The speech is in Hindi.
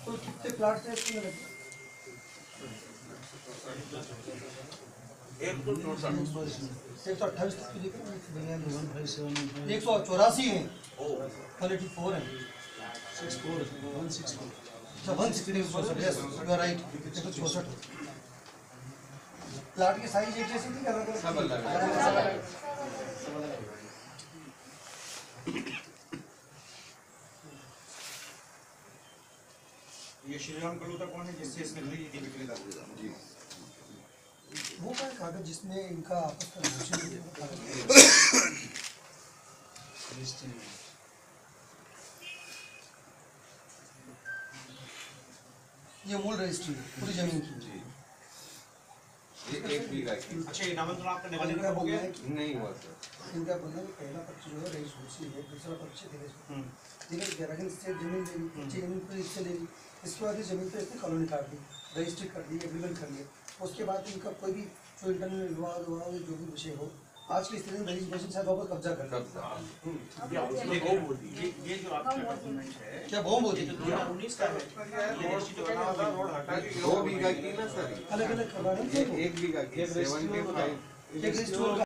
तो कितने प्लाट थे इसमें लगे? एक तो 128 184 है, क्वालिटी 4 है, 164 अच्छा 164 yes you are right. 164 plot की साइज एक जैसी थी, अलग अलग। ये श्रीराम कलूता कौन है जिससे इसने खरीदी थी विक्रेता? वो क्या कागज जिसमें इनका आपस का ये मूल रजिस्ट्री पूरी जमीन की। एक बीघा की। अच्छा ये नामांकन आपका निकालने इनका का हो गया? नहीं हुआ सर। इनका बोलना कि पहला पक्ष जो है रईस हुसी है, दूसरा पक्ष धीरज लेकिन इससे जमीन ले ली, कच्ची जमीन पर इससे ले ली, इसके बाद इस जमीन पर इसने कॉलोनी काट दी, रजिस्ट्री कर दी, एग्रीमेंट कर लिया। उसके बाद इनका कोई भी जो इंटरनल विवाद हुआ जो भी विषय हो, आज की स्थिति में रजिस्ट्रेशन साहब वापस कब्जा कर ये जो आपका डॉक्यूमेंट है क्या बहु होती ये 2019 का है। ये रजिस्ट्री जो बना हुआ रोड हटा के 2 बीघा की ना सर, अलग अलग करवा रहे हैं। एक बीघा की 75। एक रजिस्ट्री